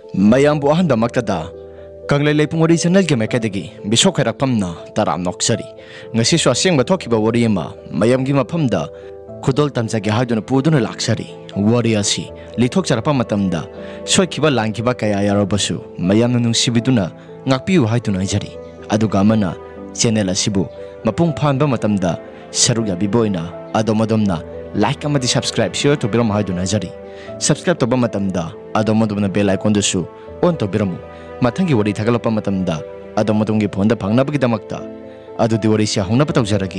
mayambu ahanda maktada kanglei pungori channel ge mekadagi bisok khairapamna taram noksari ngasi so aseng bathoki ba wari ma mayam gi mafamda khudol tamjage haiduna puduna laksari wari asi lithok charapa matamda soikiba langkiba kaya yarobasu mayamna nungsibiduna ngakpiu haiduna ijari aduga mana channel asibu mapung phanba matamda saruk yabiboina adomadomna like amadi subscribe share to biram haiduna jari subscribe to ba matamda adomadomna bell icon dusu on to biramu mathangi wari thagalapa matamda adomadomgi phone da phangnabagi damakta adudi wari sia hongna patawjaragi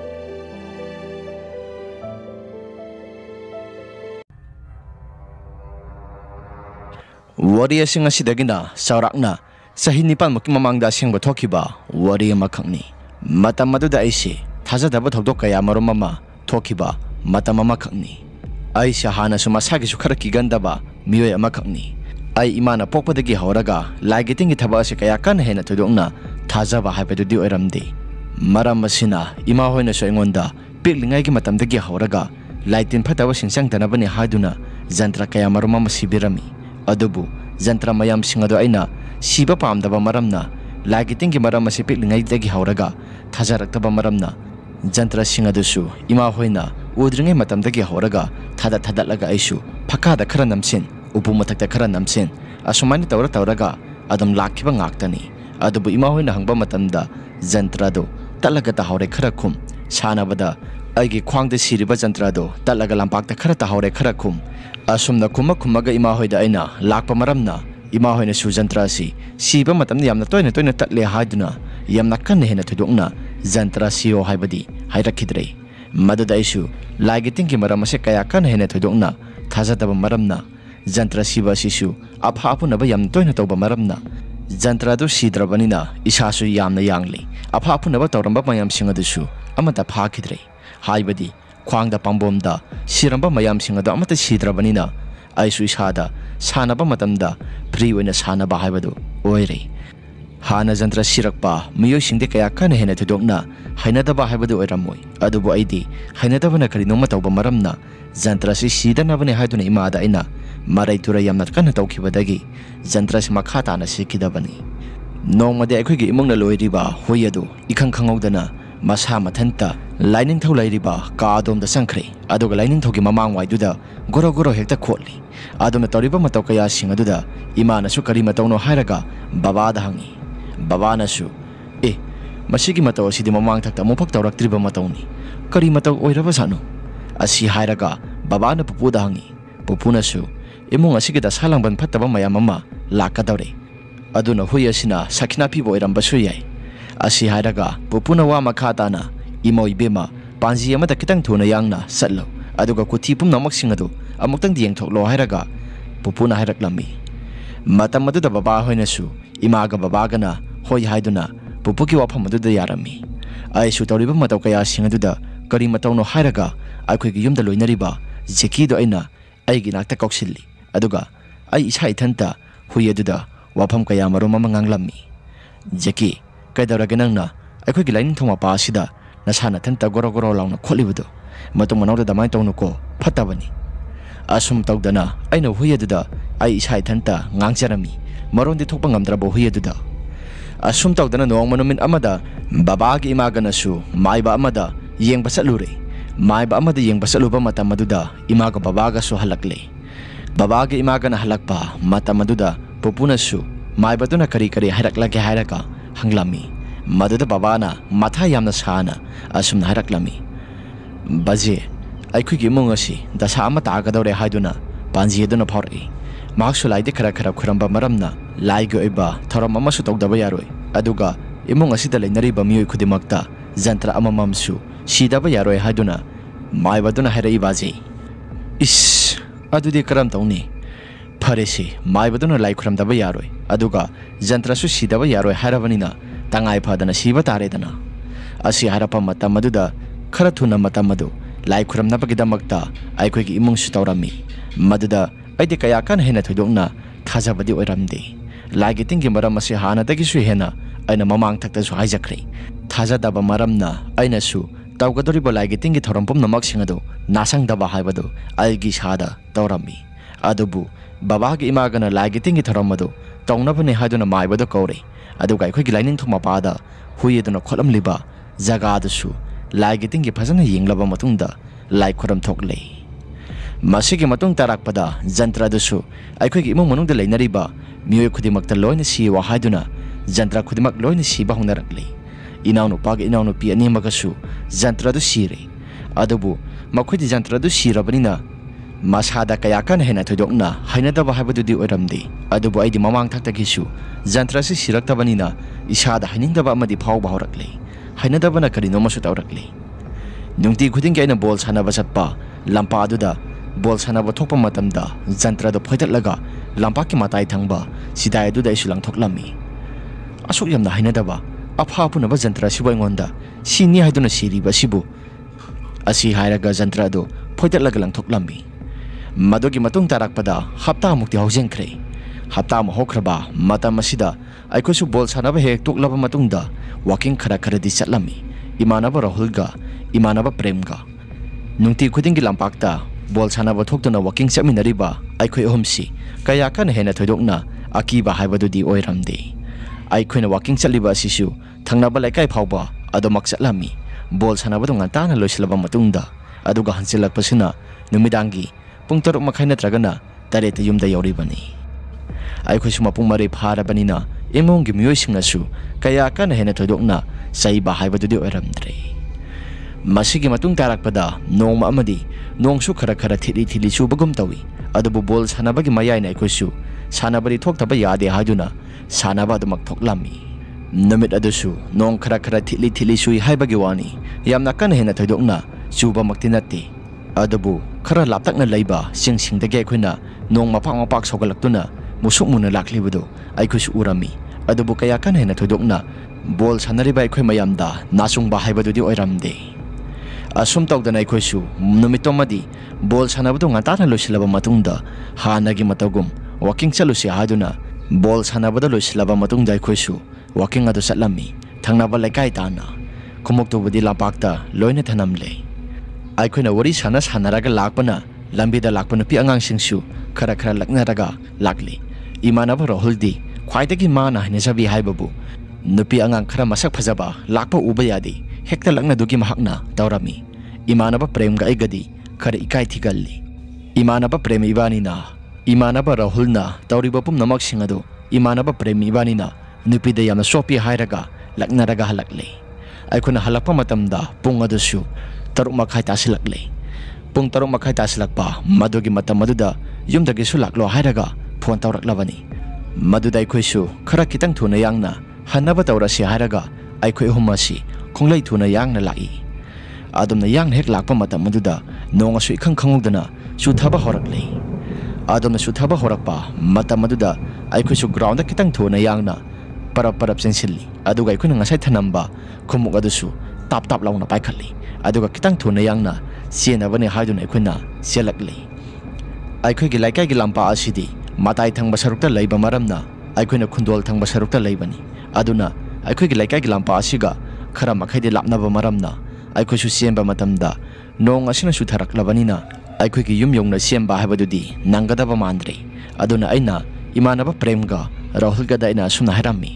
wari asing asidagina saurakna sahi nipan maki mamangda asing bathokiba wari amakhangni matam maduda aisi thajadaba thokdok kaya marom mama thokiba matam amakhangni aisha hana sumasagi sukhara kigandaba miyoy amakhangni ai imana pokpadagi horaga laigitingi thaba ase kaya kan hena thudokna thajaba haibadudi oiramde maram asina ima hoina so engonda piklingai gi matamdagi horaga laitin phataba singsang tanabani haiduna jantra kaya marom mama sibirami adubu jantra mayam singado aina siba pamdaba maramna laigitingi maram ase piklingai dagi horaga thajaraktaba maramna jantra singadusu ima hoina udringai matamdagi horaga thada aisu phakada khara namsin upu mathakta khara namsin asumani tawraga adam lakhiba ngaktani adubu ima hoina hangba matamda jantra do talaga ta hore khara khum sanabada aigi khwangda siriba jantra do talaga lampakta khara ta hore khara khum asumna khummaga ima hoida aina lakpa maramna ima hoina su jantra si siba matamni yamna toina tatle haiduna yamna kan hena thudokna jantra siyo haibadi hairakidre maduda isu laigitingi maram ase kaya kan hena thudokna thajadaba maramna jantra siba sisu aphapunaba yam toina tawba maramna jantra do sidrabanina isasu yamna yangli aphapunaba tawramba mayam singadusu amata phakidre haibadi khwangda pambomda siramba mayam singado amata sidrabanina aisu isada sanaba matamda free oina sanaba haibadu oire hana jantra sirakpa miyo singde kaya kan hena thudokna hainadaba haibadu oiramoi adubu aidi hainadabana kari noma tawba maramna jantra si sidanabane haiduna imada aina marai tura yamna kana tawkhibadagi jantra si makhata na sikidabani nongmade akhoi imongna loiriba hoyadu ikhang khangawdana masa mathanta lining thau lairiba ka adom da sangkhre aduga lining thogi mamang waiduda goro hekta khotli adom tawriba mataw kaya singaduda imana su kari matawno hairaga baba da hangi baba na su masigi mataw asidi mamang thakta mophak tawraktriba matawni kari mataw oiraba sanu asi hairaga baba na pupu da hangi pupu na su imong asigi da salangban phattaba mayam ama lakadawre aduna hui asina sakina pibo iramba su yai asi hairaga pupuna wa makhata na imoi bema panji amada kitang thuna yangna satlo aduga kuthi pum namak singadu amuktang dieng thoklo hairaga pupuna hairaklammi matam madu da baba hoina su imaga baba gana hoi haiduna pupuki wafam madu da yarami ai su tawriba mataw kaya singadu kari matawno hairaga akhoi gi yumda loinariba jeki do aina aigi nakta koksilli aduga ai isa ithanta hui aduda wafam kaya marom ama nganglammi jeki kaidawraga nangna akhoi gi lainin thoma pa sida nasana thanta goro launa kholibudo matung manawda damai tawnu ko phatabani asum tawdana aina hui aduda ai isa ithanta ngangjarami marondi thokpa ngamdrabo hui aduda asum tawdana nong manumin amada babagi imagana su maiba amada yengba salure maiba amada yengba saluba mata maduda imaga babaga su halakle babaga imagana halakpa mata maduda pupuna su maiba duna kari hairakla ge hairaka hanglami maduda babana matha yamna sana asumna hairaklammi baje aikhoi gi mongasi dasa ama tagadore haiduna panji aduna phori maksu laide khara khuramba maramna laigo iba thoram ama su tawdaba yaroi aduga imong asida leinariba miyoi khudimakta jantra amamamsu sidaba yaroi haiduna maibaduna hairai baje is adudi karam tawni faresi maibaduna lai khuramdaba yaroi aduga jantra su sidaba yaroi harabanina tangai phadana siba taredana asi harapa matam maduda khara thuna matam madu lai khuramnabagidamagta aikhoi gi imong su tawrami maduda aide kaya kan hena thudokna thajabadi oiramde laigitingi maram ase hana dagi su hena aina mamang thakta su haijakre thajadaba maramna aina su tawgadoriba laigitingi thorampum namak singado nasang daba haibado aigi sada tawrami अदुबु बाबागी इमागना लाइगी तिंगी थरमदो तौनबने हादुना माइबदो कौरे अदुगा अखोइगी लाइनिंग थुमा पादा हुइदुना खोलमलिबा जगादसु लाइगी तिंगी फजना यिंगलबा मतुंगदा लाइ खुरम थोकले मसिगी मतुंग ताराकपदा जंत्रदसु अखोइगी इमुंग मनुंगदा लेनरिबा मियोय खुदिमक्ता लोइना सिवा हादुना जंत्र खुदिमक लोइना सिबा होंगनरकले इनाउनुपागी इनाउनुपी अनिमगसु जंत्रदु सिरे अदुबु मखोइदी जंत्रदु सिरबनिना मसादा कया कन हेना थोदोकना हाइनदबा हाइबदुदि ओइरमदे अदुबु आइदि ममांग थाक्तगिसु जंत्रसि सिरक्तबनिना इसादा हाइनिंगदबा अमदि फावबा हौरकले हाइनदबना करिनोमसु तौरकले नुंगति खुदिंगी आइना बॉल सानबा चटपा लंपा अदुदा बॉल सानबा थोकपा मतमदा जंत्रदो फोइदतलगा लंपाकी मताइ थंगबा सिदाय अदुदा इसु लांगथोकलमी असुक यमना हाइनदबा अफापुनबा जंत्र सिबो इंगोंदा सिनि हाइदुना सिरिबा सिबु असि हाइरगा जंत्रदो फोइदतलगा लांगथोकलमी मदुगी मतुंग ताराकपदा हप्ता मुक्ति हौजेंख्रे हप्ता म होख्रबा मतम असिदा आइखोसु बॉल सानबा हेक तोकलबा मतुंगदा वाकिंग खरा खरदी चटलमी इमानबा राहुलगा इमानबा प्रेमगा नुंगति खुदिंगी लंपाकता बॉल सानबा थोक्तुना वाकिंग चटमिनरिबा आइखोइ अहुमसि कया कन हेना थोइदोकना अकीबा हाइबदुदि ओइरमदे आइखोइना वाकिंग चटलिबा असिसु थंगनबा लाइकाइ फावबा अदोमक चटलमी बॉल सानबदो ngantana loisilaba matungda aduga hansilakpasina numidangi pung 6 makhai natragana 8 ta yumda yauribani aikhoisu mapung mari pharabani imonggi miyoisingasu kaya kana hena thodokna saiba haibadudi oiramdre masigi matung tarakpada nongma amadi nongsu khara khara thili thili subagum tawi adubu bol sanabagi mayai na aikhoisu sanabari thoktaba yade haduna sanaba adumak thoklami namit adusu nong khara khara thili thili sui haibagi wani yamna kana hena thodokna suba maktinati adubu khara laptakna leiba singsingdage aikoina nong mapak sogalaktuna musuk muna laklibudo aikoisu urami adubu kaya kana hena thodokna bol sanariba aikoi mayamda nasungba haibadudi oiramde asum tawdana aikoisu numitomadi bol sanabado ngantana loisilaba matungda hanagi matagum walking chalusi haduna bol sanabada loisilaba matungda aikoisu walking adu chatlami thangnaba laikai tana khumuktubudi lapakta loina thanamle aikoina wari sana sanaraga lakpana lambida lakpana pi angang singsu khara khara laknaraga lakli imanaba rahuldi khwaidagi mana hinajabi haibabu nupi angang khara masak phajaba lakpa uba yadi hekta lakna dugi mahakna tawrami imanaba premga igadi khara ikai thigalli imanaba prem ibanina imanaba rahulna tawriba pum namak singado imanaba prem ibanina nupi da yamna sopi hairaga laknaraga halakle aikuna halakpa matamda pung adusu 6 makhai tasilakle pung 6 makhai tasilakpa madugi matam maduda yumdagi sulaklo hairaga phone tawraklabani maduda aikhoisu khara kitang thuna yangna hanaba tawrasi hairaga aikhoi humasi khonglai thuna yangna lai adumna yang hek lakpa matam maduda nonga sui khangudana suthaba horakle adumna suthaba horakpa matam maduda aikhoisu ground kitang thuna yangna parap sensilli aduga aikhoina ngasai thanamba khumuk adusu tap launa paikhalli aduga kitang thuna yangna sienabane haiduna aikhoina selakle aikhoigi laikai gi lampa asidi matai thangba sarukta leiba maramna aikhoina khundol thangba sarukta leibani aduna aikhoigi laikai gi lampa asiga khara makhai de lapnaba maramna aikhoisu siemba matamda nong asina su tharaklabanina aikhoigi yum yongna siemba haibadudi nangadaba mandre aduna aina imanaba premga rahulga da ina suna harami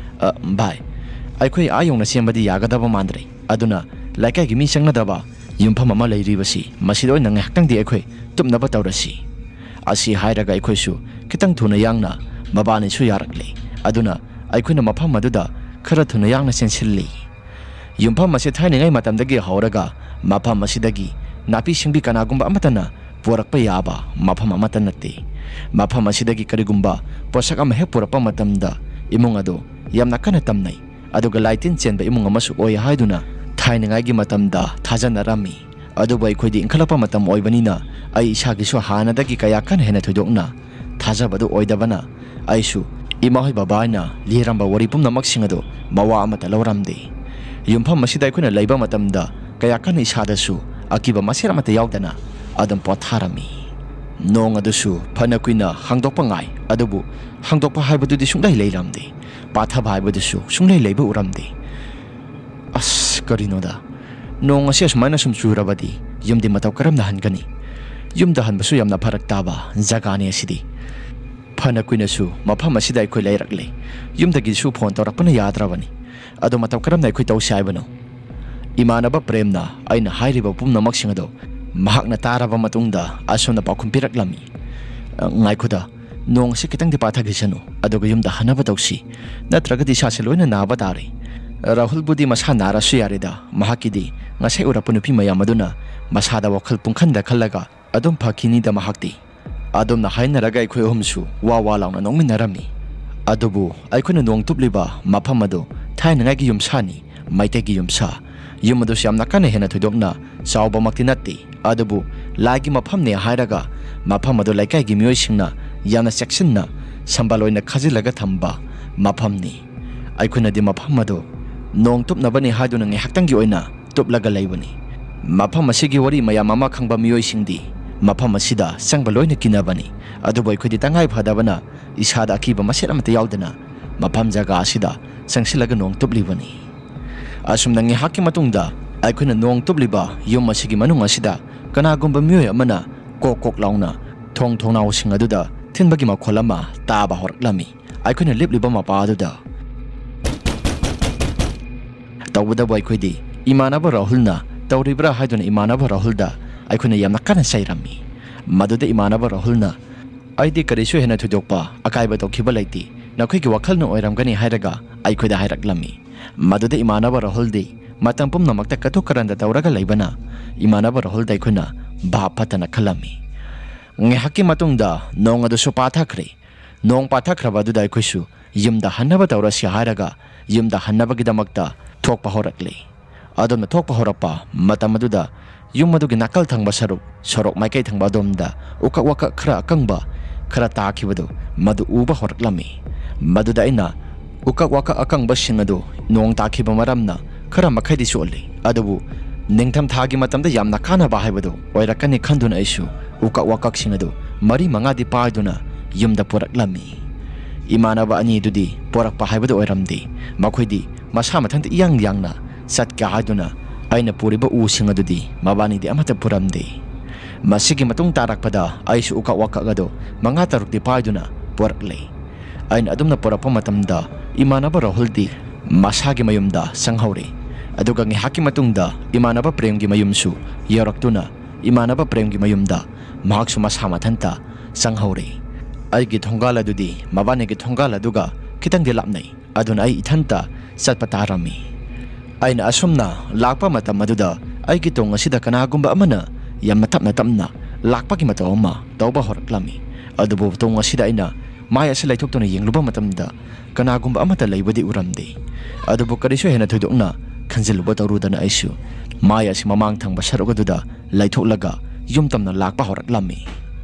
bai aikhoi ayongna siembadi yagadaba mandre aduna laikai gi mi sangnadaba yumpham ama leiribasi masidoi nang haktang di aikhoi tumnaba tawrasi asi hairaga aikhoisu kitang thuna yangna mabani su yarakle aduna aikhoina mafam maduda khara thuna yangna sensilli yumpham mase thainingai matamdagi hauraga mafam masidagi napi singbi kanagumba amatana porakpa yaba mafam amatanate mafam asidagi karigumba posak ama he porapa matamda imung ado yamna kana tamnai aduga laitin chenba imung amasu oi haiduna thainangai gi matamda thajanarami adubai khodi inkhalapa matam oibanina ai isagi su hanadagi kaya kan hena thodokna thajabadu oidabana aisu imahoi babaina liramba wari pum namak singado mawa amata lawramde yumpham masidai khuna leiba matamda kaya kan isadasu akiba masira mata yaudana adam potharami nong adusu phana kuina hangdokpa ngai adubu hangdokpa haibadu di sunglai leiramde patha bhaibadusu sunglai leiba uramde as karinoda nong asia smaina sum churabadi yumdi mataw karam na hangani yumda hanbasu yamna pharak taba jagani asidi phana kuinasu mafam asida ai khoi leirakle yumdagi su phone torakpana yadrabani ado matam karamna khoi tau saibano imanaba premna aina hairiba pumnamak singado mahakna taraba matungda asona pakhum piraklami ngai khuda nong se kitang di patha gisanu adoga yumda hanaba tausi natragadi saseloina naba tare Rahul budi masa nara su yarida mahakidi ngasai ura punupi mayam aduna masada wakhal pungkhanda khallaga adom phakini da mahakti adom na haina raga ikhoi homsu wa wa launa nongmin narami adubu aikhona nong tupliba mafam ado thaina ngai yumsani maite gi yumsa yumadu syamna kana hena thudokna chawba makti natti adubu lagi mafam ne hairaga mafam ado laikai gi miyoi singna yana section na sambaloina khajilaga thamba mafam ni aikhona di mafam ado nong tup nabani haduna ngi haktangi oina tuplaga laibani mafam asigi wari mayam ama khangba miyoi singdi mafam asida sangba loina kinabani adubu aikhodi tangai phadabana isada akiba maset amata yaudana mafam jaga asida sangsilaga nong tuplibani asumna ngi hakki matungda aikhona nong tupliba yum asigi manung asida kanagumba miyoi amana kok kok launa thong thongnau sing aduda thinbagi makholama taba horklami aikhona lipliba mapa aduda tawda boy khodi imanaba rahulna tawribra haiduna imanaba rahulda aikhuna yamna kana sairami maduda imanaba rahulna aidi karisu hena thudokpa akaiba tokhiba laiti nakhoi ki wakhal no oiramgani hairaga aikhoida hairaklami maduda imanaba rahuldi matam pum namakta kathok karanda tawraga laibana imanaba rahulda aikhuna bhapatana khalami nge hakki matungda nong adu sopa thakre nong pathakraba duda aikhoisu yumda hanaba tawrasi hairaga yumda hanaba gidamakta thokpa horakle adomna thokpa horapa matamaduda yumadugi nakal thangba sorok maikai thangba domda uka waka khra akangba khra takhibadu madu uba horaklami maduda aina uka waka akangba singadu nong takhiba maramna khra makhai soli adubu ningtham thagi matamda yamna khana ba haibadu oirakani khanduna aisu uka waka singadu mari mangadi paiduna yumda poraklami imanaba ani dudi porakpa haibadu oiramdi makhoidi masa mathangda iyang yangna satka haduna aina puriba u singadudi mabani di amata puramde masigi matung tarakpada aisu uka waka gado manga taruk di paiduna porakle aina adumna porapa matamda imanaba rahuldi masagi mayumda sanghaure aduga ngi haki matungda imanaba premgi mayumsu yaraktuna imanaba premgi mayumda mahaksu masa mathanta sanghaure aigi thongala dudi mabani gi thongala duga kitang di lapnai aduna ai ithanta satpatarami aina asumna lakpa matam maduda aigi tong asida kanagumba amana yamna tapna lakpa ki matawma tawba horaklami adubu tong asida aina maya selaitok tona yengluba matamda kanagumba amata leibadi uramde adubu karisu hena thudokna khanjiluba tawrudana aisu maya si mamang thangba sarugaduda laitholaga yumtamna lakpa horaklami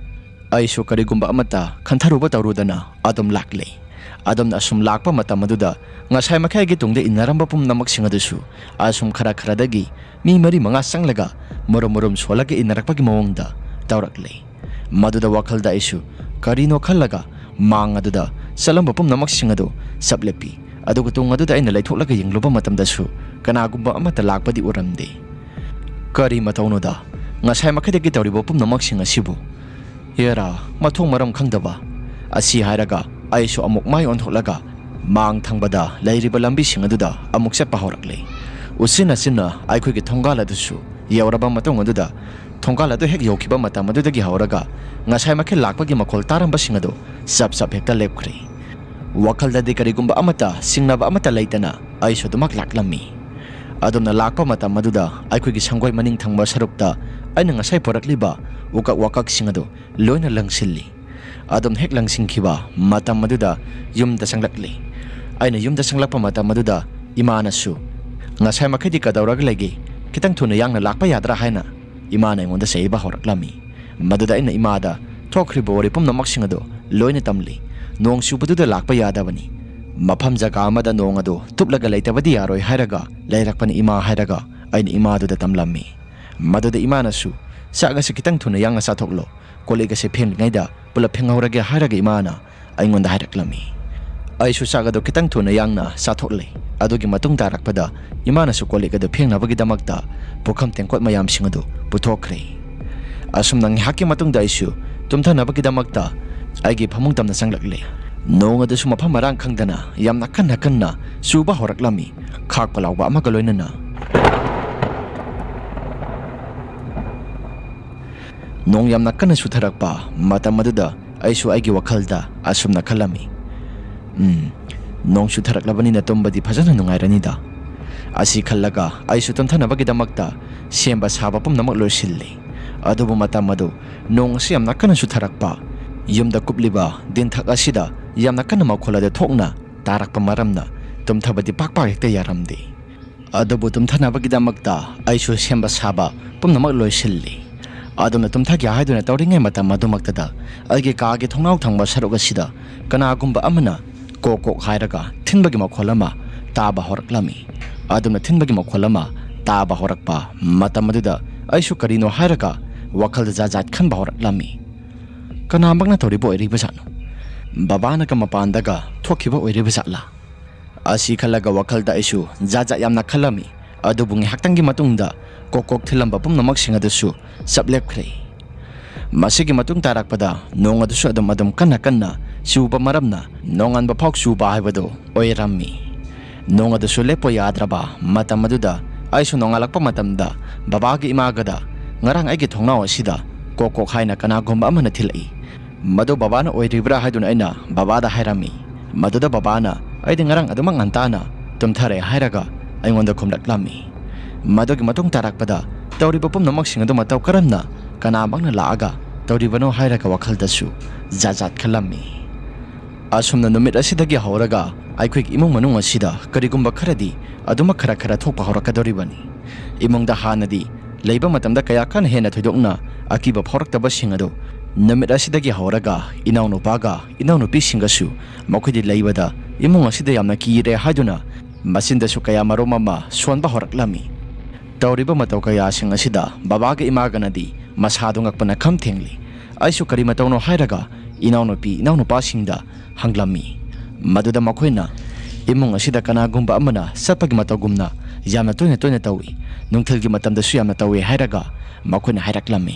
aisu karigumba amata khantharuba tawrudana adum lakle adamna asum lakpa matam aduda ngasai makhai gi tungde inaramba pum namak singadusu asum khara dagi mi mari manga sanglaga morom solaga inarakpa gi mawangda tawrakle maduda wakhalda isu karino khallaga mang aduda salamba pum namak singadu sablepi aduga tung aduda ina laitholaga yengluba matam dasu kanagumba amata lakpadi uramde kari matawnoda ngasai makhai dagi tawribo pum namak singasibu yera mathong maram khangdaba asi hairaga aisu amuk mai ontholaga mang thangbada lairiba lambi singaduda amuk se pahorakle usina sinna aikhoi gi thongala dusu yauraba matong aduda thongala do hek yokiba matam aduda gi hauraga ngasai makhe lakpa gi makhol taramba singadu sap hekta lepkhre wakalda de karigumba amata singnaba amata leitana aisu dumak laklami adumna lakpa matam aduda aikhoi gi sangoi maning thangba sarukta aina ngasai porakliba wakak singadu loina langsilli adom hek langsingkhiba matam maduda yumda sanglakli aina yumda sanglakpa matam maduda imanasu ngasai makhedi kadawraga lege kitang thuna yangna lakpa yadra haina imana ngonda seiba horaklami maduda ina imada thokribo wari pumna maksingado loina tamli nong subaduda lakpa yadabani mafam jaga amada nong ado tuplaga leitabadi yaroi hairaga leirakpani ima hairaga aina imaduda tamlami maduda imanasu saga se kitang thuna yangna sathoklo kolega se pheng ngaida pula phenghaurage hairaga imana aingonda hairaklami aisu saga do kitang thuna yangna sathokle adugi matung darakpada imana su kolega do phengnabagi damakta pukham tengkot mayam singado puthokre asum nang haki matung da isu tumthanabagidamagta aigi phamung tamna sanglakle nong adu suma phamarang khangdana yamna kanna suba horaklami khak palawba ama galoinana nong yamna kanna sutharakpa matam aduda aisu aigi wakhalda asumna khalami nong suthaраklabani na tombadi phajana nungairanida asi khallaga aisu tumthanabagidamagta semba saba pumnamak loisilli adubu matam adu nong si yamna kanna sutharakpa yumda kupliba dinthak asida yamna kanna makholade thokna tarakpa maramna tumthabadi pakpak hekta yaramdi adubu tumthanabagidamagta aisu semba saba pumnamak loisilli aduna tumthagi haiduna tawringai matam madumaktada aigi kaagi thongnau thangba saruk asida kanagumba amana kokok hairaga thinbagi makholama taba horaklami aduna thinbagi makholama taba horakpa matam aduda aisu karino hairaga wakhalda jajat khanba horaklami kanambakna thoribo iribasano babana ka mapandaga thokhiba oiribasala asi khalaga wakhalda aisu jaja yamna khalami adubungi haktangi matungda kokok thilamba pumnamak singadasu sablepkhre masigi matung tarakpada nong adusu adum kanna suba maramna nongan ba phok suba haibado oirammi nong adusu lepo yadraba matam aduda aisu nongalakpa matamda babagi imagada ngarang aigi thongnaw asida kokok haina kanagomba amana thilai madu babana oiribra haiduna aina babada hairami maduda babana aidi ngarang adumang antana tumthare hairaga aingonda khumlaklami madugi matung tarakpada tawriba pumnamak singadu mataw karamna kanabangna laaga tawribano hairaga wakhaldasu jajat khalami asumna numit asidagi hauraga aikwik imung manung asida karigumba kharadi aduma khara thokpa horakadoribani imungda hanadi leiba matamda kaya kan hena thoidokna akiba phoraktaba singado numit asidagi hauraga inaunupaga inaunupi singasu makhidi leibada imung asida yamna kire haiduna masindasu kaya maromama sonba horaklami tawriba mataw kaya sing asida babaga imaganadi masadu ngakpana khamthengli aisu kari matawno hairaga inaunupa singda hanglami maduda makhoina imung asida kanagumba amana sapagi matawgumna yamna toina tawi nungthilgi matamdasu yamna tawi hairaga makhoina hairaklami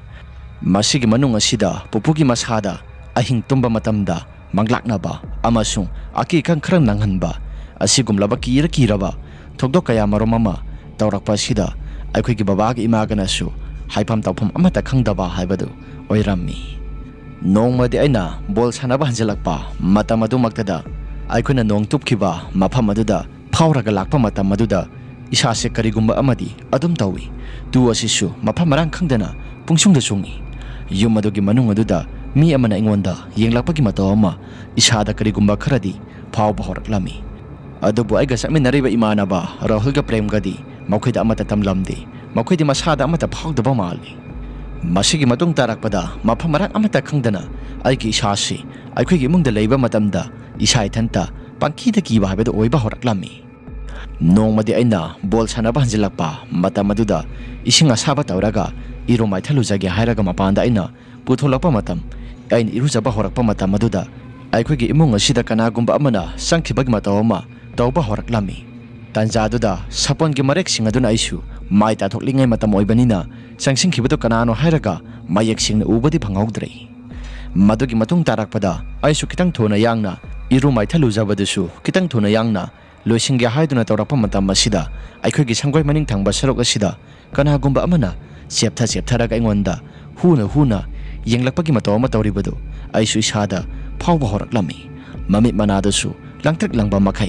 masigi manung asida pupugi masada ahing tumba matamda manglaknaba amasung aki kan khram nanghanba asigumlaba kiraba thokdok kaya maromama tawrakpa sida aikhoi gi babagi imaganasu haipam tawpham amata khangdaba haibadu oirammi nongmadi aina bol sanaba hanjalakpa matam adu maktada aikhoina nong tupkhiba mafam aduda phawraga lakpa matam aduda isase karigumba amadi adum tawi tu asisu mafam marang khangdana pungsungda chungi yum adugi manung aduda mi amana ingonda yenglakpagi matawama isada karigumba kharadi phawba horaklami adubu aiga saminariba imanaba rahulga premgadi makhida amata tamlamdi makhidi masada amata phawdaba mali masigi matung tarakpada mafam marang amata khangdana aigi isasi aikhigi imungda leiba matamda isai thanta pangkhida kiba habeda oiba horaklami nongmadi aina bol sanaba hanjilakpa matam aduda ising asaba tawraga iromai thalujagi hairaga mapanda aina putholakpa matam ain irujaba horakpa matam aduda aikhigi imung asida kanagumba amana sangkhibagi matawama tawba horaklami tanjaduda sapongi marek singaduna aisu mai ta thoklingai matam oibanina sangsingkhibado kanano hairaga mayek singna ubadi phanghaudrei madugi matung tarakpada aisu kitang thona yangna iru mai thalujabadasu kitang thona yangna loisingge haiduna tawrakpa matam asida aikhoigi sangoi maning thangba sarok asida kanagumba amana septharaga ingonda huna yenglakpagi matawama tawribado aisu isada phawba horaklami mamit manadasu langtrik langba makhai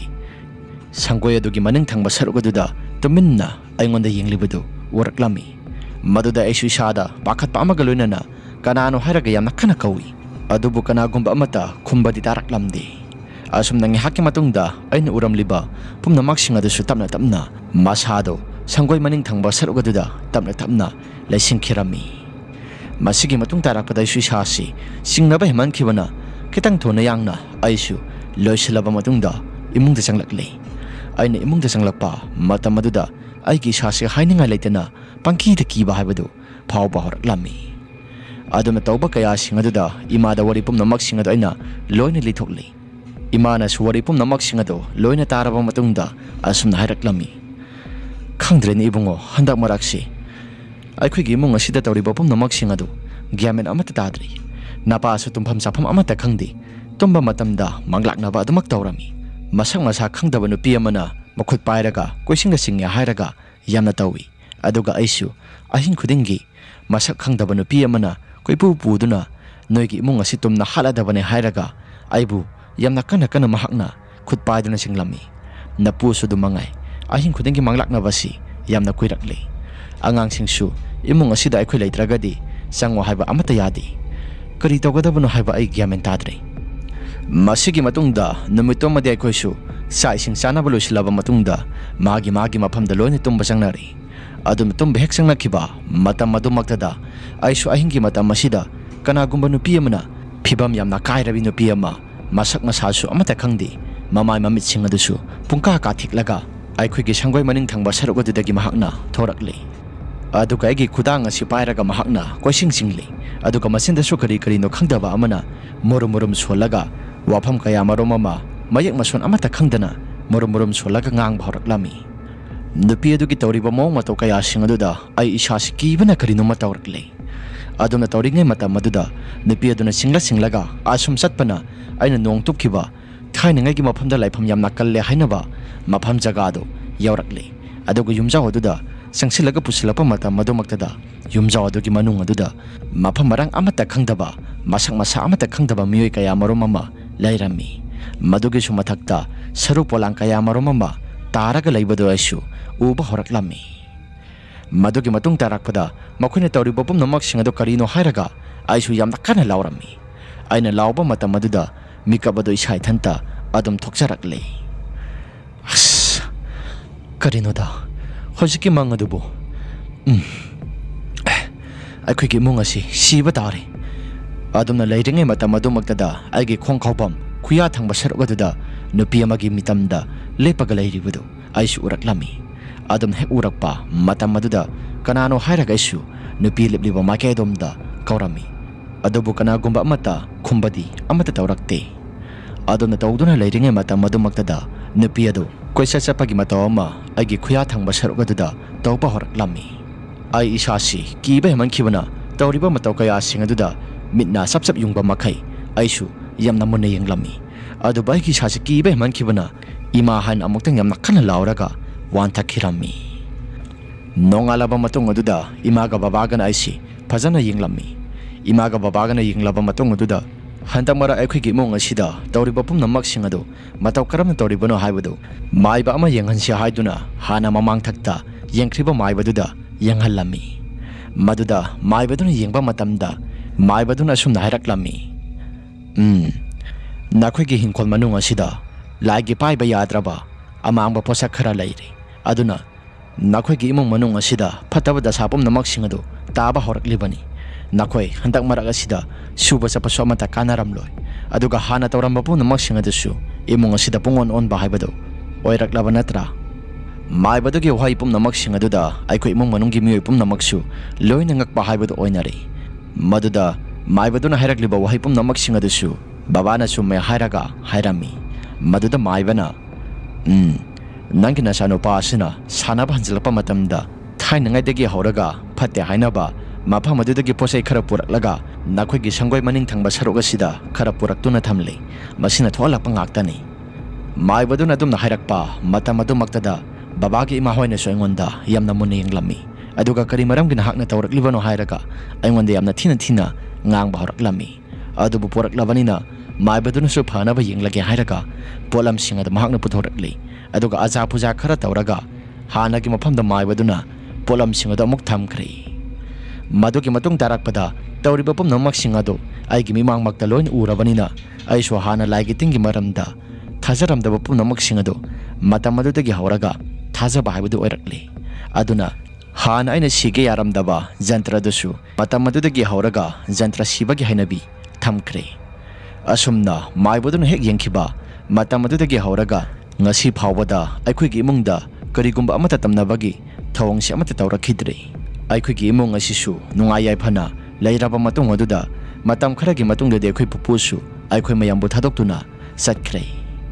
sangoi adugi maning thangba sarok aduda tuminna aingonda yenglibado waraklami maduda aisu isada pakhatpa amaga loinana kanano hairaga yamna khana kawi adubu kanagumba amata khumbadi taraklamdi asum nangi hakki matungda aina uramliba pumnamak singadusu tapna masado sangoi maning thangba sarok aduda tapna laisingkhirami masigi matung tarakpada aisu isasi singnaba hemankhibana kitang thona yangna aisu loisilaba matungda imungda changlakle aina imungda changlakpa matam aduda aigi isasi hainingai leitana pangkhida kiba haibadu phawba horaklami aduna tawba kaya singaduda imada wari pumnamak singadu aina loina lithokli imana suwari pumnamak singadu loina taraba matungda asumna hairaklami khangdreni ibungo handak maraksi ꯑꯩꯈꯣꯏꯒꯤ ꯏꯃꯨꯡ ꯑꯁꯤꯗ ꯇꯧꯔꯤꯕ ꯄꯨꯝꯅꯃꯛꯁꯤꯡ ꯑꯗꯨ ꯒ꯭ꯌꯥꯟ ꯃꯦꯟ ꯑꯃꯠꯇ ꯇꯥꯗ꯭ꯔꯤ꯫ ꯅꯄꯥꯁꯨ ꯇꯨꯝꯐꯝ ꯆꯥꯐꯝ ꯑꯃꯠꯇ ꯈꯪꯗꯦ꯫ ꯇꯨꯝꯕ ꯃꯇꯝꯗ ꯃꯪꯂꯥꯛꯅꯕ ꯑꯗꯨꯃꯛ ꯇꯧꯔꯝꯃꯤ꯫ ꯃꯁꯛ ꯃꯁꯥ ꯈꯪꯗꯕ ꯅꯨꯄꯤ ꯑꯃꯅ ꯃꯈꯨꯠ ꯄꯥꯏꯔꯒ ꯀꯣꯏꯁꯤꯡꯒ ꯆꯤꯡꯉꯦ ꯍꯥꯏꯔꯒ ꯌꯥꯝꯅ ꯇꯧꯏ꯫ ꯑꯗꯨꯒ ꯑꯩꯁꯨ ꯑꯍꯤꯡ ꯈꯨꯗꯤꯡꯒꯤ ꯃꯁꯛ ꯈꯪꯗꯕ ꯅꯨꯄꯤ ꯑꯃꯅ ꯀꯣꯏꯄꯨ ꯄꯨꯗꯨꯅ ꯅꯣꯏꯒꯤ ꯏꯃꯨꯡ ꯑꯁꯤ ꯇꯨꯝꯅ ꯍꯥꯠꯂꯗꯕꯅꯦ ꯍꯥꯏꯔꯒ ꯑꯩꯕꯨ ꯌꯥꯝꯅ ꯀꯟꯅ ꯀꯟꯅ ꯃꯍꯥꯛꯅ ꯈꯨꯠ ꯄꯥꯏꯗꯨꯅ ꯆꯤꯡꯂꯝꯃꯤ꯫ ꯅꯄꯨꯁꯨ ꯑꯗꯨꯃꯉꯥꯏ ꯑꯍꯤꯡ ꯈꯨꯗꯤꯡꯒꯤ ꯃꯪꯂꯥꯛꯅꯕꯁꯤ ꯌꯥꯝꯅ ꯀꯨꯏꯔꯛꯂꯤ꯫ ꯑꯉꯥꯡꯁꯤꯡꯁꯨ ꯏꯃꯨꯡ ꯑꯁꯤꯗ ꯑꯩꯈꯣꯏ ꯂꯩꯇ꯭ꯔꯒꯗꯤ ꯆꯪꯉꯣ ꯍꯥꯏꯕ ꯑꯃꯠꯇ ꯌꯥꯗꯦ꯫ ꯀꯔꯤ ꯇꯧꯒꯗꯕꯅꯣ ꯍꯥꯏꯕ ꯑꯩ ꯒ꯭ꯌꯥꯟ ꯃꯦꯟ ꯇꯥꯗ꯭ꯔꯦ꯫ ꯃꯁꯤꯒꯤ ꯃꯇꯨꯡꯗ ꯅꯨꯃꯤꯠꯇꯣꯃꯗꯤ ꯑꯩꯈꯣꯏꯁꯨ ꯆꯥꯛ ꯏꯁꯤꯡ ꯆꯥꯅꯕ ꯂꯣꯏꯁꯤꯜꯂꯕ ꯃꯇꯨꯡꯗ ꯃꯥꯒꯤ ꯃꯐꯝꯗ ꯂꯣꯏꯅ ꯇꯨꯝꯕ ꯆꯪꯅꯔꯤ꯫ ꯑꯗꯨꯅ ꯇꯨꯝꯕ ꯍꯦꯛ ꯆꯪꯅꯈꯤꯕ ꯃꯇꯝ ꯑꯗꯨꯃꯛꯇꯗ ꯑꯩꯁꯨ ꯑꯍꯤꯡꯒꯤ ꯃꯇꯝ ꯑꯁꯤꯗ ꯀꯅꯥꯒꯨꯝꯕ ꯅꯨꯄꯤ ꯑꯃꯅ ꯐꯤꯕꯝ ꯌꯥꯝꯅ ꯀꯥꯏꯔꯕꯤ ꯅꯨꯄꯤ ꯑꯃ ꯃꯁꯛ ꯃꯁꯥꯁꯨ ꯑꯃꯠꯇ ꯈꯪꯗꯦ, ꯃꯃꯥꯏ ꯃꯃꯤꯠꯁꯤꯡ ꯑꯗꯨꯁꯨ ꯄꯨꯡꯀꯥ ꯀꯥꯊꯦꯛꯂꯒ ꯑꯩꯈꯣꯏꯒꯤ ꯁꯪꯒꯣꯏ ꯃꯅꯤꯡ ꯊꯪꯕ ꯁꯔꯨꯛ ꯑꯗꯨꯗꯒꯤ ꯃꯍꯥꯛꯅ ꯊꯣꯔꯛꯂꯤ꯫ ꯑꯗꯨꯒ ꯑꯩꯒꯤ ꯈꯨꯗꯥꯡ ꯑꯁꯤ ꯄꯥꯏꯔꯒ ꯃꯍꯥꯛꯅ ꯀꯣꯏꯁꯤꯡ ꯆꯤꯡꯂꯤ꯫ ꯑꯗꯨꯒ ꯃꯆꯤꯟꯗꯁꯨ ꯀꯔꯤ ꯀꯔꯤꯅꯣ ꯈꯪꯗꯕ ꯑꯃꯅ ꯃꯨꯔꯨꯝ ꯃꯨꯔꯨꯝ ꯁꯣꯜꯂꯒ ꯋꯥꯐꯝ ꯀꯌꯥ ꯃꯔꯨꯝ ꯑꯃ ꯃꯌꯦꯛ ꯃꯁꯣꯟ ꯑꯃꯠꯇ ꯈꯪꯗꯅ ꯃꯨꯔꯨꯝ ꯃꯨꯔꯨꯝ ꯁꯣꯜꯂꯒ ꯉꯥꯡꯕ ꯍꯧꯔꯛꯂꯝꯃꯤ꯫ ꯅꯨꯄꯤ ꯑꯗꯨꯒꯤ ꯇꯧꯔꯤꯕ ꯃꯑꯣꯡ ꯃꯇꯧ ꯀꯌꯥꯁꯤꯡ ꯑꯗꯨꯗ ꯑꯩ ꯏꯁꯥꯁꯤ ꯀꯤꯕꯅ ꯀꯔꯤꯅꯣꯃ ꯇꯧꯔꯛꯂꯤ꯫ ꯑꯗꯨꯅ ꯇꯧꯔꯤꯉꯩ ꯃꯇꯝ ꯑꯗꯨꯗ ꯅꯨꯄꯤ ꯑꯗꯨꯅ ꯆꯤꯡꯂꯒ ꯑꯁꯨꯝ ꯆꯠꯄꯅ ꯑꯩꯅ ꯅꯣꯡ ꯇꯨꯞꯈꯤꯕ ꯊꯥꯏꯅꯉꯩꯒꯤ ꯃꯐꯝꯗ ꯂꯥꯏꯐꯝ ꯌꯥꯝꯅ ꯀꯜꯂꯦ ꯍꯥꯏꯅꯕ ꯃꯐꯝ ꯖꯒꯥꯗꯨ ꯌꯧꯔꯛꯂꯤ꯫ ꯑꯗꯨꯒ ꯌꯨꯝꯖꯥꯎ ꯑꯗꯨꯗ ꯆꯪꯁꯤꯜꯂꯒ ꯄꯨꯁꯤꯜꯂꯛꯄ ꯃꯇꯝ ꯑꯗꯨꯃꯛꯇꯗ ꯌꯨꯝꯖꯥꯎ ꯑꯗꯨꯒꯤ ꯃꯅꯨꯡ ꯑꯗꯨꯗ ꯃꯐꯝ ꯃꯔꯥꯡ ꯑꯃꯠꯇ ꯈꯪꯗꯕ, ꯃꯁꯛ ꯃꯁꯥ ꯑꯃꯠꯇ ꯈꯪꯗꯕ ꯃꯤꯑꯣꯏ ꯀꯌꯥ ꯃꯔꯨꯝ ꯑꯃ ꯂꯩꯔꯝꯃꯤ꯫ ꯃꯗꯨꯒꯤꯁꯨ ꯃꯊꯛꯇ ꯁꯔꯨ ꯄꯣꯂꯥꯡ ꯀꯌꯥ ꯃꯔꯨꯝ ꯑꯃ ꯇꯥꯔꯒ ꯂꯩꯕꯗꯨ ꯑꯩꯁꯨ ꯎꯕ ꯍꯧꯔꯛꯂꯝꯃꯤ꯫ ꯃꯗꯨꯒꯤ ꯃꯇꯨꯡ ꯇꯥꯔꯛꯄꯗ ꯃꯈꯣꯏꯅ ꯇꯧꯔꯤꯕ ꯄꯨꯝꯅꯃꯛꯁꯤꯡ ꯑꯗꯨ ꯀꯔꯤꯅꯣ ꯍꯥꯏꯔꯒ ꯑꯩꯁꯨ ꯌꯥꯝꯅ ꯀꯟꯅ ꯂꯥꯎꯔꯝꯃꯤ꯫ ꯑꯩꯅ ꯂꯥꯎꯕ ꯃꯇꯝ ꯑꯗꯨꯗ ꯃꯤꯀꯞ ꯑꯗꯨ ꯏꯁꯥ ꯏꯊꯟꯇ ꯑꯗꯨꯝ ꯊꯣꯛꯆꯔꯛꯂꯤ꯫ ꯑꯁ, ꯀꯔꯤꯅꯣꯗ ꯍꯧꯖꯤꯛꯀꯤ ꯃꯪ ꯑꯗꯨꯕꯨ? ꯑꯩꯈꯣꯏꯒꯤ ꯏꯃꯨꯡ ꯑꯁꯤ ꯁꯤꯕ ꯇꯥꯔꯦ꯫ ꯑꯗꯨꯝꯅ ꯂꯩꯔꯤꯉꯩ ꯃꯇꯝ ꯑꯗꯨꯃꯛꯇꯗ ꯑꯩꯒꯤ ꯈꯣꯡ ꯈꯥꯎꯐꯝ ꯈꯨꯌꯥ ꯊꯪꯕ ꯁꯔꯨꯛ ꯑꯗꯨꯗ ꯅꯨꯄꯤ ꯑꯃꯒꯤ ꯃꯤꯇꯝꯗ ꯂꯦꯞꯄꯒ ꯂꯩꯔꯤꯕꯗꯨ ꯑꯩꯁꯨ ꯎꯔꯛꯂꯝꯃꯤ꯫ ꯑꯗꯨꯝ ꯍꯦꯛ ꯎꯔꯛꯄ ꯃꯇꯝ ꯑꯗꯨꯗ ꯀꯅꯥꯅꯣ ꯍꯥꯏꯔꯒ ꯑꯩꯁꯨ ꯅꯨꯄꯤ ꯂꯦꯞꯂꯤꯕ ꯃꯥꯏꯀꯩꯗꯣꯝꯗ ꯀꯧꯔꯝꯃꯤ꯫ ꯑꯗꯨꯕꯨ ꯀꯅꯥꯒꯨꯝꯕ ꯑꯃꯠꯇ ꯈꯨꯝꯕꯗꯤ ꯑꯃꯠꯇ ꯇꯧꯔꯛꯇꯦ꯫ ꯑꯗꯨꯝꯅ ꯇꯧꯗꯨꯅ ꯂꯩꯔꯤꯉꯩ ꯃꯇꯝ ꯑꯗꯨꯃꯛꯇꯗ ꯅꯨꯄꯤ ꯑꯗꯨ ꯀꯣꯏꯆꯠ ꯆꯠꯄꯒꯤ ꯃꯇꯧ ꯑꯃ ꯑꯩꯒꯤ ꯈꯨꯌꯥ ꯊꯪꯕ ꯁꯔꯨꯛ ꯑꯗꯨꯗ ꯇꯧꯕ ꯍꯧꯔꯛꯂꯝꯃꯤ꯫ ꯑꯩ ꯏꯁꯥꯁꯤ ꯀꯤꯕ ꯍꯦꯟꯃꯟꯈꯤꯕꯅ ꯇꯧꯔꯤꯕ ꯃꯇꯧ ꯀꯌꯥꯁꯤꯡ ꯑꯗꯨꯗ ꯃꯤꯠꯅ ꯆꯞ ꯆꯞ ꯌꯨꯡꯕ ꯃꯈꯩ ꯑꯩꯁꯨ ꯌꯥꯝꯅ ꯃꯨꯟꯅ ꯌꯦꯡꯂꯝꯃꯤ꯫ ꯑꯗꯨꯕꯨ ꯑꯩꯒꯤ ꯏꯁꯥꯁꯤ ꯀꯤꯕ ꯍꯦꯟꯃꯟꯈꯤꯕꯅ ꯏꯃꯥ ꯍꯥꯏꯅ ꯑꯃꯨꯛꯇꯪ ꯌꯥꯝꯅ ꯀꯟꯅ ꯂꯥꯎꯔꯒ ꯋꯥꯟꯊꯈꯤꯔꯝꯃꯤ꯫ ꯅꯣꯡꯉꯥꯜꯂꯕ ꯃꯇꯨꯡ ꯑꯗꯨꯗ ꯏꯃꯥꯒ ꯕꯕꯥꯒꯅ ꯑꯩꯁꯤ ꯐꯖꯅ ꯌꯦꯡꯂꯝꯃꯤ꯫ ꯏꯃꯥꯒ ꯕꯕꯥꯒꯅ ꯌꯦꯡꯂꯕ ꯃꯇꯨꯡ ꯑꯗꯨꯗ ꯍꯟꯗꯛ ꯃꯔꯛ ꯑꯩꯈꯣꯏꯒꯤ ꯏꯃꯨꯡ ꯑꯁꯤꯗ ꯇꯧꯔꯤꯕ ꯄꯨꯝꯅꯃꯛꯁꯤꯡ ꯑꯗꯨ ꯃꯇꯧ ꯀꯔꯝꯅ ꯇꯧꯔꯤꯕꯅꯣ ꯍꯥꯏꯕꯗꯨ ꯃꯥꯏꯕ ꯑꯃ ꯌꯦꯡꯍꯟꯁꯤ ꯍꯥꯏꯗꯨꯅ ꯍꯥꯟꯅ ꯃꯃꯥꯡꯊꯛꯇ ꯌꯦꯡꯈ꯭ꯔꯤꯕ ꯃꯥꯏꯕꯗꯨꯗ ꯌꯦꯡꯍꯜꯂꯝꯃꯤ꯫ ꯃꯗꯨꯗ ꯃꯥꯏꯕꯗꯨꯅ ꯌꯦꯡꯕ ꯃꯇꯝꯗ ꯃꯥꯏꯕꯗꯨꯅ ꯑꯁꯨꯝꯅ ꯍꯥꯏꯔꯛꯂꯝꯃꯤ꯫ ꯅꯈꯣꯏꯒꯤ ꯍꯤꯡꯈꯣꯜ ꯃꯅꯨꯡ ꯑꯁꯤꯗ ꯂꯥꯏꯒꯤ ꯄꯥꯏꯕ ꯌꯥꯗ꯭ꯔꯕ ꯑꯃꯥꯡꯕ ꯄꯣꯠꯁꯛ ꯈꯔ ꯂꯩꯔꯤ꯫ ꯑꯗꯨꯅ ꯅꯈꯣꯏꯒꯤ ꯏꯃꯨꯡ ꯃꯅꯨꯡ ꯑꯁꯤꯗ ꯐꯠꯇꯕ ꯗꯁꯥ ꯄꯨꯝꯅꯃꯛꯁꯤꯡ ꯑꯗꯨ ꯇꯥꯕ ꯍꯧꯔꯛꯂꯤꯕꯅꯤ꯫ ꯅꯈꯣꯏ ꯍꯟꯗꯛ ꯃꯔꯛ ꯑꯁꯤꯗ ꯁꯨꯕ ꯆꯠꯄꯁꯨ ꯑꯃꯠꯇ ꯀꯥꯟꯅꯔꯝꯂꯣꯏ꯫ ꯑꯗꯨꯒ ꯍꯥꯟꯅ ꯇꯧꯔꯝꯕ ꯄꯨꯝꯅꯃꯛꯁꯤꯡ ꯑꯗꯨꯁꯨ ꯏꯃꯨꯡ ꯑꯁꯤꯗ ꯄꯨꯡꯑꯣꯟ ꯑꯣꯟꯕ ꯍꯥꯏꯕꯗꯨ ꯑꯣꯏꯔꯛꯂꯕ ꯅꯠꯇ꯭ꯔꯥ? ꯃꯥꯏꯕꯗꯨꯒꯤ ꯋꯥꯍꯩ ꯄꯨꯝꯅꯃꯛꯁꯤꯡ ꯑꯗꯨꯗ ꯑꯩꯈꯣꯏ ꯏꯃꯨꯡ ꯃꯅꯨꯡꯒꯤ ꯃꯤꯑꯣꯏ ꯄꯨꯝꯅꯃꯛꯁꯨ ꯂꯣꯏꯅ ꯉꯛꯄ ꯍꯥꯏꯕꯗꯨ ꯑꯣꯏꯅꯔꯦ꯫ ꯃꯗꯨꯗ ꯃꯥꯏꯕꯗꯨꯅ ꯍꯥꯏꯔꯛꯂꯤꯕ ꯋꯥꯍꯩ ꯄꯨꯝꯅꯃꯛꯁꯤꯡ ꯑꯗꯨꯁꯨ ꯕꯕꯥꯅ ꯆꯨꯝꯃꯦ ꯍꯥꯏꯔꯒ ꯍꯥꯏꯔꯝꯃꯤ꯫ ꯃꯗꯨꯗ ꯃꯥꯏꯕꯅ ꯅꯪꯒꯤ ꯅꯆꯥꯅꯨꯄꯥ ꯑꯁꯤꯅ ꯁꯥꯟꯅꯕ ꯍꯟꯖꯤꯜꯂꯛꯄ ꯃꯇꯝꯗ ꯊꯥꯏꯅꯉꯩꯗꯒꯤ ꯍꯧꯔꯒ ꯐꯠꯇꯦ ꯍꯥꯏꯅꯕ ꯃꯐꯝ ꯑꯗꯨꯗꯒꯤ ꯄꯣꯠꯆꯩ ꯈꯔ ꯄꯨꯔꯛꯂꯒ ꯅꯈꯣꯏꯒꯤ ꯁꯪꯒꯣꯏ ꯃꯅꯤꯡ ꯊꯪꯕ ꯁꯔꯨꯛ ꯑꯁꯤꯗ ꯈꯔ ꯄꯨꯔꯛꯇꯨꯅ ꯊꯝꯂꯤ꯫ ꯃꯁꯤꯅ ꯊꯣꯛꯍꯜꯂꯛꯄ ꯉꯥꯛꯇꯅꯤ꯫ ꯃꯥꯏꯕꯗꯨꯅ ꯑꯗꯨꯝꯅ ꯍꯥꯏꯔꯛꯄ ꯃꯇꯝ ꯑꯗꯨꯃꯛꯇꯗ ꯕꯕꯥꯒꯤ ꯏꯃꯥ ꯍꯣꯏꯅꯁꯨ ꯑꯩꯉꯣꯟꯗ ꯌꯥꯝꯅ ꯃꯨꯟꯅ ꯌꯦꯡꯂꯝꯃꯤ꯫ ꯑꯗꯨꯒ ꯀꯔꯤ ꯃꯔꯝꯒꯤ ꯅꯍꯥꯛꯅ ꯇꯧꯔꯛꯂꯤꯕꯅꯣ ꯍꯥꯏꯔꯒ ꯑꯩꯉꯣꯟꯗ ꯌꯥꯝꯅ ꯊꯤꯅ ꯉꯥꯡꯕ ꯍꯧꯔꯛꯂꯝꯃꯤ꯫ ꯑꯗꯨꯕꯨ ꯄꯨꯔꯛꯂꯕꯅꯤꯅ ꯃꯥꯏꯕꯗꯨꯅꯁꯨ ꯐꯅꯕ ꯌꯦꯡꯂꯒꯦ ꯍꯥꯏꯔꯒ ꯄꯣꯠꯂꯝꯁꯤꯡ ꯑꯗꯨ ꯃꯍꯥꯛꯅ ꯄꯨꯊꯣꯔꯛꯂꯤ꯫ ꯑꯗꯨꯒ ꯑꯖꯥ ꯄꯨꯖꯥ ꯈꯔ ꯇꯧꯔꯒ ꯍꯥꯟꯅꯒꯤ ꯃꯐꯝꯗ ꯃꯥꯏꯕꯗꯨꯅ ꯄꯣꯠꯂꯝꯁꯤꯡ ꯑꯗꯨ ꯑꯃꯨꯛ ꯊꯝꯈ꯭ꯔꯦ꯫ ꯃꯗꯨꯒꯤ ꯃꯇꯨꯡ ꯇꯥꯔꯛꯄꯗ ꯇꯧꯔꯤꯕ ꯄꯨꯝꯅꯃꯛꯁꯤꯡ ꯑꯗꯨ ꯑꯩꯒꯤ ꯃꯤꯃꯥꯡꯃꯛꯇ ꯂꯣꯏꯅ ꯎꯔꯕꯅꯤꯅ ꯑꯩꯁꯨ ꯍꯥꯟꯅ ꯂꯥꯏꯒꯤ ꯇꯤꯟꯒꯤ ꯃꯔꯝꯗ ꯊꯥꯖꯔꯝꯗꯕ ꯄꯨꯝꯅꯃꯛꯁꯤꯡ ꯑꯗꯨ ꯃꯇꯝ ꯑꯗꯨꯗꯒꯤ ꯍꯧꯔꯒ ꯊꯥꯖꯕ ꯍꯥꯏꯕꯗꯨ ꯑꯣꯏꯔꯛꯂꯤ꯫ ꯑꯗꯨꯅ ꯍꯥꯟꯅ ꯑꯩꯅ ꯁꯤꯒꯦ ꯌꯥꯔꯝꯗꯕ ꯖꯟꯇ꯭ꯔꯗꯨꯁꯨ ꯃꯇꯝ ꯑꯗꯨꯗꯒꯤ ꯍꯧꯔꯒ ꯖꯟꯇ꯭ꯔ ꯁꯤꯕꯒꯤ ꯍꯩꯅꯕꯤ ꯊꯝꯈ꯭ꯔꯦ꯫ ꯑꯁꯨꯝꯅ ꯃꯥꯏꯕꯗꯨꯅ ꯍꯦꯛ ꯌꯦꯡꯈꯤꯕ ꯃꯇꯝ ꯑꯗꯨꯗꯒꯤ ꯍꯧꯔꯒ ꯉꯁꯤ ꯐꯥꯎꯕꯗ ꯑꯩꯈꯣꯏꯒꯤ ꯏꯃꯨꯡꯗ ꯀꯔꯤꯒꯨꯝꯕ ꯑꯃꯠꯇ ꯇꯝꯅꯕꯒꯤ ꯊꯧꯑꯣꯡꯁꯤ ꯑꯃꯠꯇ ꯇꯧꯔꯛꯈꯤꯗ꯭ꯔꯦ꯫ ꯑꯩꯈꯣꯏꯒꯤ ꯏꯃꯨꯡ ꯑꯁꯤꯁꯨ ꯅꯨꯡꯉꯥꯏ ꯌꯥꯏꯐꯅ ꯂꯩꯔꯕ ꯃꯇꯨꯡ ꯑꯗꯨꯗ ꯃꯇꯝ ꯈꯔꯒꯤ ꯃꯇꯨꯡꯗꯗꯤ ꯑꯩꯈꯣꯏ ꯄꯨꯄꯨꯁꯨ ꯑꯩꯈꯣꯏ ꯃꯌꯥꯝꯕꯨ ꯊꯥꯗꯣꯛꯇꯨꯅ ꯆꯠꯈ꯭ꯔꯦ꯫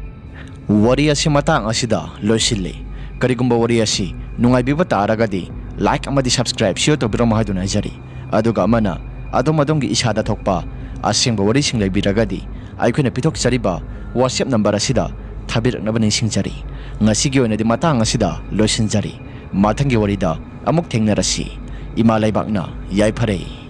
ꯋꯥꯔꯤ ꯑꯁꯤ ꯃꯇꯥꯡ ꯑꯁꯤꯗ ꯂꯣꯏꯁꯤꯜꯂꯤ꯫ ꯀꯔꯤꯒꯨꯝꯕ ꯋꯥꯔꯤ ꯑꯁꯤ ꯅꯨꯡꯉꯥꯏꯕꯤꯕ ꯇꯥꯔꯒꯗꯤ like amadi subscribe share to biro mahaduna jari aduga amana adom adom gi isada thokpa asengba wari sing leibiragadi aikhoina pitok chariba WhatsApp number asida thabiraknaba ningsingjari ngasigi oinadi matang asida loisinjari mathangi warida amuk thengnarasi ima laibakna yaifare.